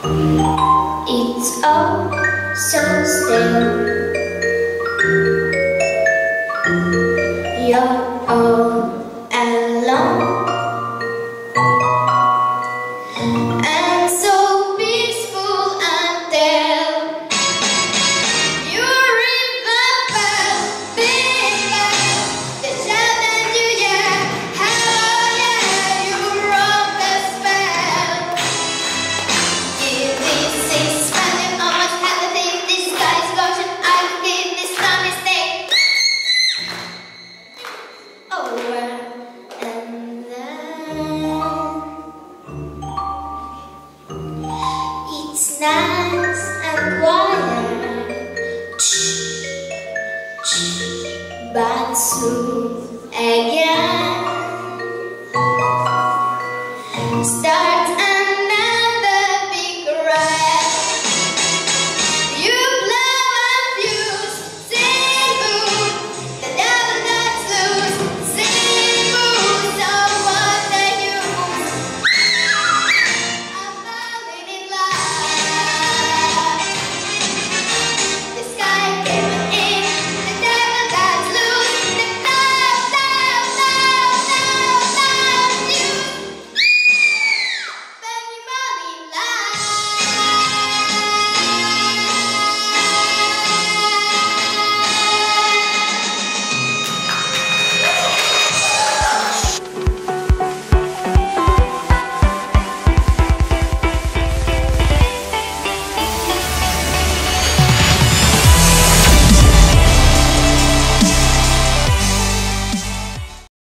It's all so still. You're all alone and so peaceful until you remember being there. The child that you hello, you wrote the spell. Give this is spending almost everything. This guy's version, I did this not mistake. Over and then it's nice and quiet, but soon again